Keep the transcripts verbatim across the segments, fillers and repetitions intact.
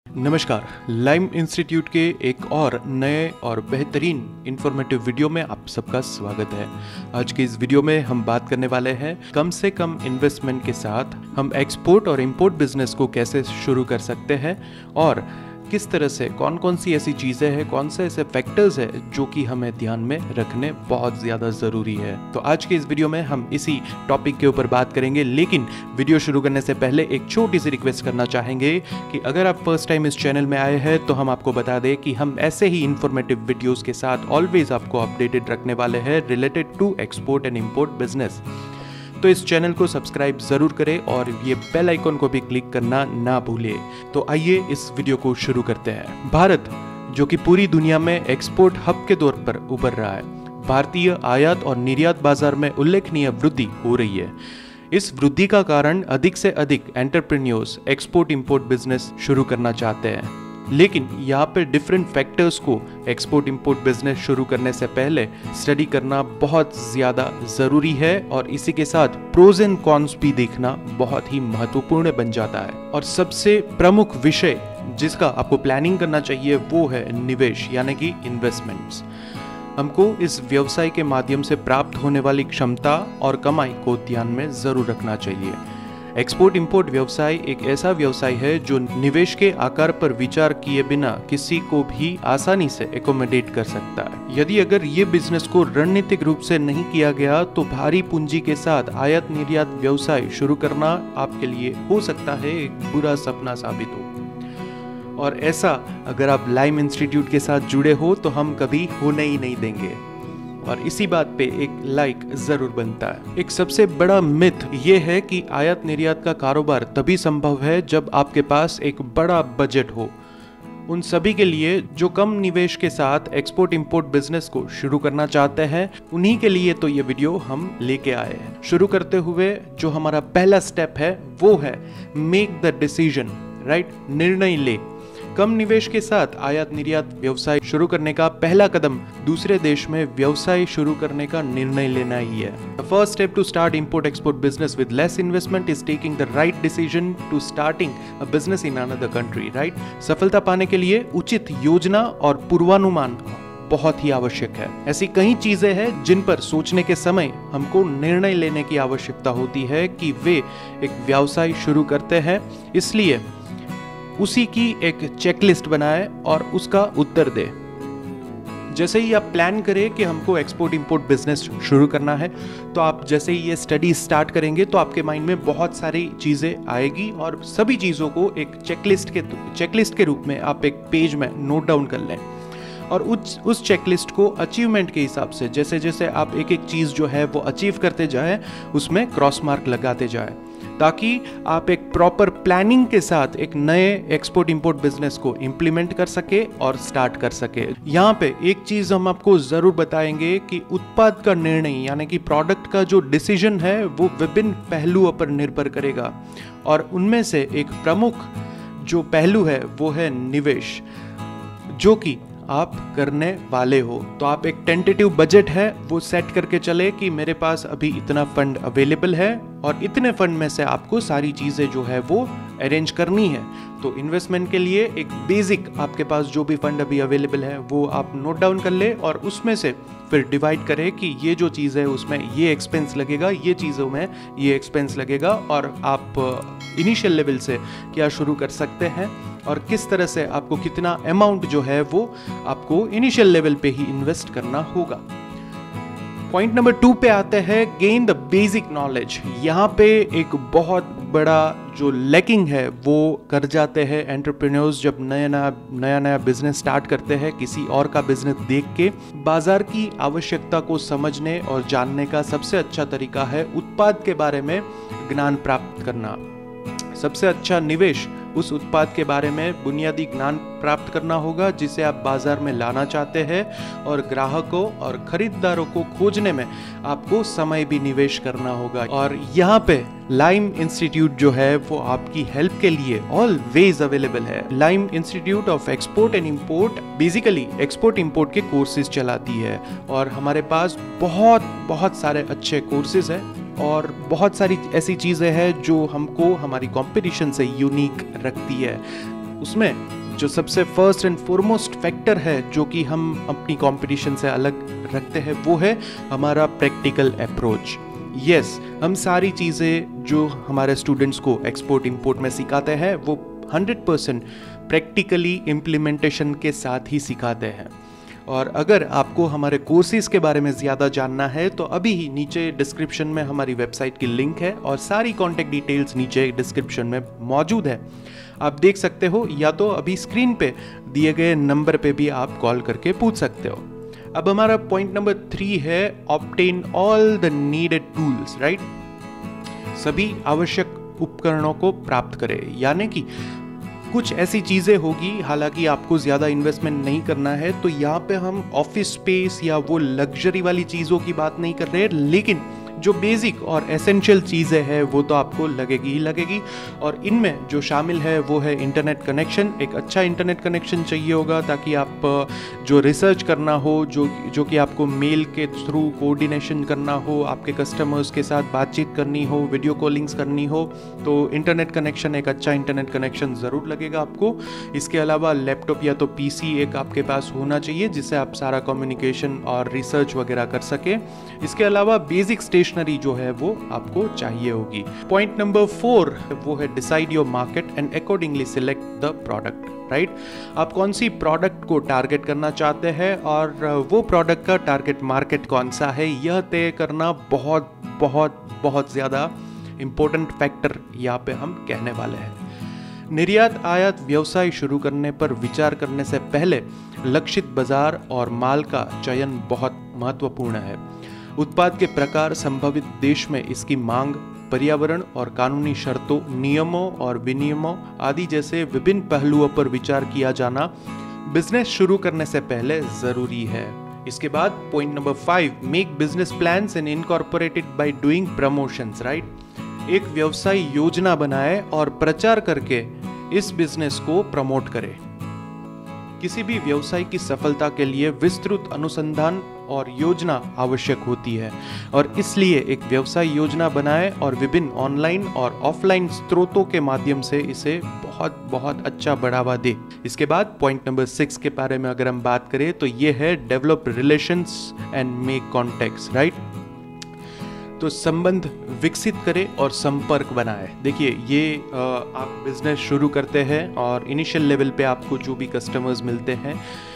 नमस्कार, lime institute के एक और नए और बेहतरीन इंफॉर्मेटिव वीडियो में आप सबका स्वागत है। आज के इस वीडियो में हम बात करने वाले हैं कम से कम इन्वेस्टमेंट के साथ हम एक्सपोर्ट और इंपोर्ट बिजनेस को कैसे शुरू कर सकते हैं और किस तरह से कौन कौन सी ऐसी चीज़ें हैं, कौन से ऐसे फैक्टर्स हैं जो कि हमें ध्यान में रखने बहुत ज़्यादा ज़रूरी है। तो आज के इस वीडियो में हम इसी टॉपिक के ऊपर बात करेंगे, लेकिन वीडियो शुरू करने से पहले एक छोटी सी रिक्वेस्ट करना चाहेंगे कि अगर आप फर्स्ट टाइम इस चैनल में आए हैं तो हम आपको बता दें कि हम ऐसे ही इंफॉर्मेटिव वीडियोज़ के साथ ऑलवेज आपको अपडेटेड रखने वाले हैं related to export and import business. तो इस चैनल को सब्सक्राइब जरूर करें और ये बेल आइकन को भी क्लिक करना ना भूलें। तो आइए इस वीडियो को शुरू करते हैं। भारत, जो कि पूरी दुनिया में एक्सपोर्ट हब के तौर पर उभर रहा है, भारतीय आयात और निर्यात बाजार में उल्लेखनीय वृद्धि हो रही है। इस वृद्धि का कारण अधिक से अधिक एंटरप्रेन्योर्स एक्सपोर्ट इंपोर्ट बिजनेस शुरू करना चाहते हैं, लेकिन यहाँ पे डिफरेंट फैक्टर्स को एक्सपोर्ट इंपोर्ट बिजनेस शुरू करने से पहले स्टडी करना बहुत ज़्यादा ज़रूरी है और इसी के साथ प्रोज एंड कॉन्स भी देखना बहुत ही महत्वपूर्ण बन जाता है। और सबसे प्रमुख विषय जिसका आपको प्लानिंग करना चाहिए वो है निवेश, यानी कि इन्वेस्टमेंट्स। हमको इस व्यवसाय के माध्यम से प्राप्त होने वाली क्षमता और कमाई को ध्यान में ज़रूर रखना चाहिए। एक्सपोर्ट इंपोर्ट व्यवसाय एक ऐसा व्यवसाय है जो निवेश के आकार पर विचार किए बिना किसी को भी आसानी से एकोमोडेट कर सकता है। यदि अगर ये बिजनेस को रणनीतिक रूप से नहीं किया गया तो भारी पूंजी के साथ आयात निर्यात व्यवसाय शुरू करना आपके लिए हो सकता है एक बुरा सपना साबित हो, और ऐसा अगर आप लाइम इंस्टीट्यूट के साथ जुड़े हो तो हम कभी होने ही नहीं देंगे। और इसी बात पे एक लाइक जरूर बनता है। एक सबसे बड़ा मिथ ये है कि आयात निर्यात का कारोबार तभी संभव है जब आपके पास एक बड़ा बजट हो। उन सभी के लिए जो कम निवेश के साथ एक्सपोर्ट इंपोर्ट बिजनेस को शुरू करना चाहते हैं, उन्हीं के लिए तो ये वीडियो हम लेके आए हैं। शुरू करते हुए जो हमारा पहला स्टेप है वो है मेक द डिसीजन, राइट? निर्णय ले। कम निवेश के साथ आयात निर्यात व्यवसाय शुरू करने का पहला कदम दूसरे देश में व्यवसाय शुरू करने का निर्णय लेना ही है। The first step to start import export business with less investment is taking the right decision to starting a business in another country, right? सफलता पाने के लिए उचित योजना और पूर्वानुमान बहुत ही आवश्यक है। ऐसी कई चीजें हैं जिन पर सोचने के समय हमको निर्णय लेने की आवश्यकता होती है कि वे एक व्यवसाय शुरू करते हैं, इसलिए उसी की एक चेकलिस्ट बनाए और उसका उत्तर दे। जैसे ही आप प्लान करें कि हमको एक्सपोर्ट इंपोर्ट बिजनेस शुरू करना है, तो आप जैसे ही ये स्टडी स्टार्ट करेंगे तो आपके माइंड में बहुत सारी चीज़ें आएगी और सभी चीज़ों को एक चेकलिस्ट के चेकलिस्ट के रूप में आप एक पेज में नोट डाउन कर लें और उस उस चेकलिस्ट को अचीवमेंट के हिसाब से जैसे जैसे आप एक एक चीज़ जो है वो अचीव करते जाएं, उसमें क्रॉस मार्क लगाते जाएं, ताकि आप एक प्रॉपर प्लानिंग के साथ एक नए एक्सपोर्ट इंपोर्ट बिजनेस को इंप्लीमेंट कर सके और स्टार्ट कर सके। यहाँ पे एक चीज हम आपको जरूर बताएंगे कि उत्पाद का निर्णय यानी कि प्रोडक्ट का जो डिसीजन है वो विभिन्न पहलुओं पर निर्भर करेगा, और उनमें से एक प्रमुख जो पहलू है वो है निवेश, जो कि आप करने वाले हो। तो आप एक टेंटेटिव बजट है वो सेट करके चले कि मेरे पास अभी इतना फंड अवेलेबल है और इतने फंड में से आपको सारी चीज़ें जो है वो अरेंज करनी है। तो इन्वेस्टमेंट के लिए एक बेसिक आपके पास जो भी फंड अभी अवेलेबल है वो आप नोट डाउन कर ले और उसमें से फिर डिवाइड करें कि ये जो चीज़ है उसमें ये एक्सपेंस लगेगा, ये चीज़ों में ये एक्सपेंस लगेगा, और आप इनिशियल लेवल से क्या शुरू कर सकते हैं और किस तरह से आपको कितना अमाउंट जो है वो आपको इनिशियल लेवल पे ही इन्वेस्ट करना होगा। पॉइंट नंबर टू पे आते हैं गेन द बेसिक नॉलेज। यहाँ पे एक बहुत बड़ा जो लैकिंग है वो कर जाते हैं एंटरप्रेन्योर्स जब नया नया नया नया बिजनेस स्टार्ट करते हैं किसी और का बिजनेस देख के। बाजार की आवश्यकता को समझने और जानने का सबसे अच्छा तरीका है उत्पाद के बारे में ज्ञान प्राप्त करना। सबसे अच्छा निवेश उस उत्पाद के बारे में बुनियादी ज्ञान प्राप्त करना होगा जिसे आप बाजार में लाना चाहते हैं, और ग्राहकों और खरीदारों को खोजने में आपको समय भी निवेश करना होगा। और यहाँ पे लाइम इंस्टीट्यूट जो है वो आपकी हेल्प के लिए ऑलवेज अवेलेबल है। Lime institute of export and import basically export import के कोर्सेज चलाती है, और हमारे पास बहुत बहुत सारे अच्छे कोर्सेज हैं और बहुत सारी ऐसी चीज़ें हैं जो हमको हमारी कंपटीशन से यूनिक रखती है। उसमें जो सबसे फर्स्ट एंड फॉरमोस्ट फैक्टर है जो कि हम अपनी कंपटीशन से अलग रखते हैं वो है हमारा प्रैक्टिकल अप्रोच। यस, हम सारी चीज़ें जो हमारे स्टूडेंट्स को एक्सपोर्ट इंपोर्ट में सिखाते हैं वो हंड्रेड परसेंट प्रैक्टिकली इम्प्लीमेंटेशन के साथ ही सिखाते हैं। और अगर आपको हमारे कोर्सेज के बारे में ज़्यादा जानना है तो अभी ही नीचे डिस्क्रिप्शन में हमारी वेबसाइट की लिंक है और सारी कॉन्टैक्ट डिटेल्स नीचे डिस्क्रिप्शन में मौजूद है, आप देख सकते हो, या तो अभी स्क्रीन पे दिए गए नंबर पे भी आप कॉल करके पूछ सकते हो। अब हमारा पॉइंट नंबर थ्री है obtain all the needed tools, right. सभी आवश्यक उपकरणों को प्राप्त करें, यानी कि कुछ ऐसी चीज़ें होगी, हालांकि आपको ज़्यादा इन्वेस्टमेंट नहीं करना है, तो यहाँ पे हम ऑफिस स्पेस या वो लग्जरी वाली चीज़ों की बात नहीं कर रहे, लेकिन जो बेसिक और एसेंशियल चीज़ें हैं वो तो आपको लगेगी ही लगेगी। और इनमें जो शामिल है वो है इंटरनेट कनेक्शन। एक अच्छा इंटरनेट कनेक्शन चाहिए होगा ताकि आप जो रिसर्च करना हो, जो जो कि आपको मेल के थ्रू कोऑर्डिनेशन करना हो, आपके कस्टमर्स के साथ बातचीत करनी हो, वीडियो कॉलिंग्स करनी हो, तो इंटरनेट कनेक्शन, एक अच्छा इंटरनेट कनेक्शन ज़रूर लगेगा आपको। इसके अलावा लैपटॉप या तो पीसी एक आपके पास होना चाहिए जिससे आप सारा कम्युनिकेशन और रिसर्च वगैरह कर सके। इसके अलावा बेसिक स्टेशनरी जो है वो आपको चाहिए होगी। पॉइंट नंबर फोर वो है decide your market and accordingly select the product, right. आप कौन सी प्रोडक्ट को टारगेट करना चाहते हैं और वो प्रोडक्ट का टारगेट मार्केट कौन सा है, यह तय करना बहुत बहुत बहुत ज़्यादा इम्पोर्टेंट फैक्टर यहाँ पे हम कहने वाले हैं। निर्यात आयात व्यवसाय शुरू करने पर विचार करने से पहले लक्षित बाजार और माल का चयन बहुत महत्वपूर्ण है। उत्पाद के प्रकार, संभावित देश में इसकी मांग, पर्यावरण और कानूनी शर्तों, नियमों और विनियमों आदि जैसे विभिन्न पहलुओं पर विचार किया जाना बिजनेस शुरू करने से पहले जरूरी है। इसके बाद point number five, make business plans and incorporated by doing promotions, right. एक व्यवसाय योजना बनाए और प्रचार करके इस बिजनेस को प्रमोट करे। किसी भी व्यवसाय की सफलता के लिए विस्तृत अनुसंधान और योजना आवश्यक होती है और इसलिए एक व्यवसाय योजना बनाएं और विभिन्न ऑनलाइन और ऑफलाइन स्रोतों के माध्यम से इसे बहुत बहुत अच्छा बढ़ावा दे। इसके बाद पॉइंट नंबर सिक्स के बारे में अगर हम बात करें तो ये है develop relations and make contacts, right. तो संबंध विकसित करें और संपर्क बनाए। देखिए, ये आप बिजनेस शुरू करते हैं और इनिशियल लेवल पे आपको जो भी कस्टमर्स मिलते हैं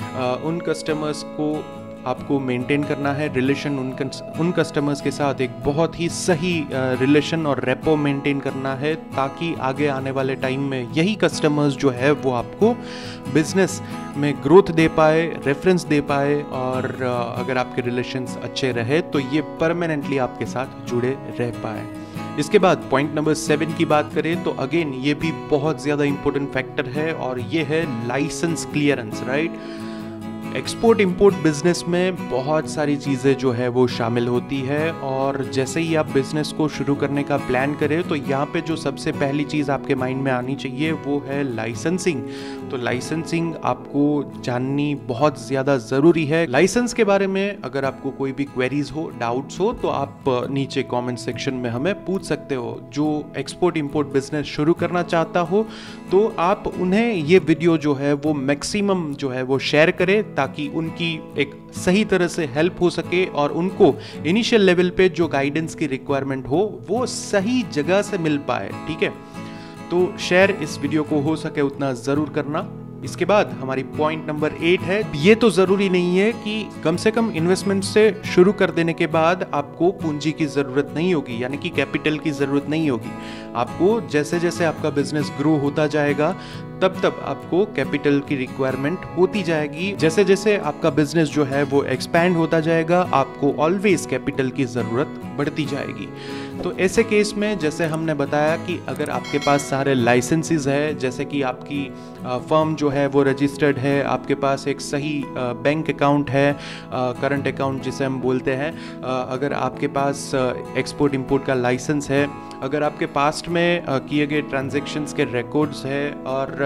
उन कस्टमर्स को आपको मेंटेन करना है रिलेशन, उन उन कस्टमर्स के साथ एक बहुत ही सही रिलेशन और रेपो मेंटेन करना है ताकि आगे आने वाले टाइम में यही कस्टमर्स जो है वो आपको बिजनेस में ग्रोथ दे पाए, रेफरेंस दे पाए और अगर आपके रिलेशंस अच्छे रहे तो ये परमानेंटली आपके साथ जुड़े रह पाए। इसके बाद पॉइंट नंबर सेवन की बात करें तो अगेन ये भी बहुत ज़्यादा इंपॉर्टेंट फैक्टर है और ये है licence clearance, right. Export import business में बहुत सारी चीज़ें जो है वो शामिल होती है और जैसे ही आप बिजनेस को शुरू करने का प्लान करें तो यहाँ पे जो सबसे पहली चीज़ आपके माइंड में आनी चाहिए वो है लाइसेंसिंग। तो लाइसेंसिंग आपको जाननी बहुत ज़्यादा ज़रूरी है। लाइसेंस के बारे में अगर आपको कोई भी क्वेरीज हो, डाउट्स हो तो आप नीचे कमेंट सेक्शन में हमें पूछ सकते हो। जो एक्सपोर्ट इंपोर्ट बिजनेस शुरू करना चाहता हो तो आप उन्हें ये वीडियो जो है वो मैक्सिमम जो है वो शेयर करें ताकि उनकी एक सही तरह से हेल्प हो सके और उनको इनिशियल लेवल पे जो गाइडेंस की रिक्वायरमेंट हो वो सही जगह से मिल पाए, ठीक है। तो शेयर इस वीडियो को हो सके उतना ज़रूर करना। इसके बाद हमारी पॉइंट नंबर एट है, ये तो ज़रूरी नहीं है कि कम से कम इन्वेस्टमेंट से शुरू कर देने के बाद आपको पूंजी की ज़रूरत नहीं होगी, यानी कि कैपिटल की ज़रूरत नहीं होगी। आपको जैसे जैसे आपका बिजनेस ग्रो होता जाएगा तब तब आपको कैपिटल की रिक्वायरमेंट होती जाएगी। जैसे जैसे आपका बिजनेस जो है वो एक्सपैंड होता जाएगा आपको ऑलवेज कैपिटल की ज़रूरत बढ़ती जाएगी। तो ऐसे केस में जैसे हमने बताया कि अगर आपके पास सारे लाइसेंसेस है, जैसे कि आपकी फर्म जो है वो रजिस्टर्ड है, आपके पास एक सही बैंक अकाउंट है, करंट अकाउंट जिसे हम बोलते हैं, अगर आपके पास एक्सपोर्ट इंपोर्ट का लाइसेंस है, अगर आपके पास्ट में किए गए ट्रांजैक्शंस के रिकॉर्ड्स है और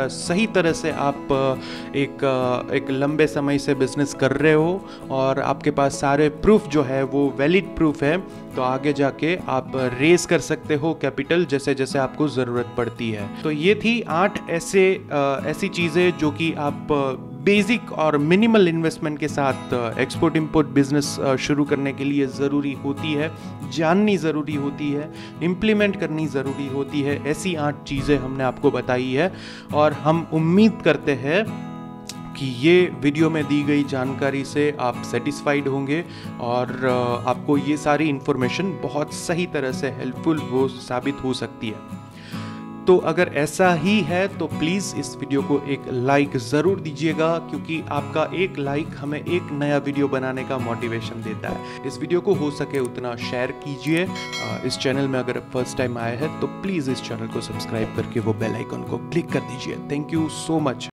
सही तरह से आप एक एक लंबे समय से बिजनेस कर रहे हो और आपके पास सारे प्रूफ जो है वो वैलिड प्रूफ है, तो आगे जाके आप रेस कर सकते हो कैपिटल जैसे जैसे आपको ज़रूरत पड़ती है। तो ये थी आठ ऐसे ऐसी चीज़ें जो कि आप बेसिक और मिनिमल इन्वेस्टमेंट के साथ एक्सपोर्ट इंपोर्ट बिजनेस शुरू करने के लिए ज़रूरी होती है, जाननी ज़रूरी होती है, इम्प्लीमेंट करनी ज़रूरी होती है। ऐसी आठ चीज़ें हमने आपको बताई है और हम उम्मीद करते हैं कि ये वीडियो में दी गई जानकारी से आप सेटिस्फाइड होंगे और आपको ये सारी इन्फॉर्मेशन बहुत सही तरह से हेल्पफुल हो साबित हो सकती है। तो अगर ऐसा ही है तो प्लीज़ इस वीडियो को एक लाइक ज़रूर दीजिएगा, क्योंकि आपका एक लाइक हमें एक नया वीडियो बनाने का मोटिवेशन देता है। इस वीडियो को हो सके उतना शेयर कीजिए। इस चैनल में अगर फर्स्ट टाइम आए हैं तो प्लीज़ इस चैनल को सब्सक्राइब करके वो बेल आइकन को क्लिक कर दीजिए। Thank you so much.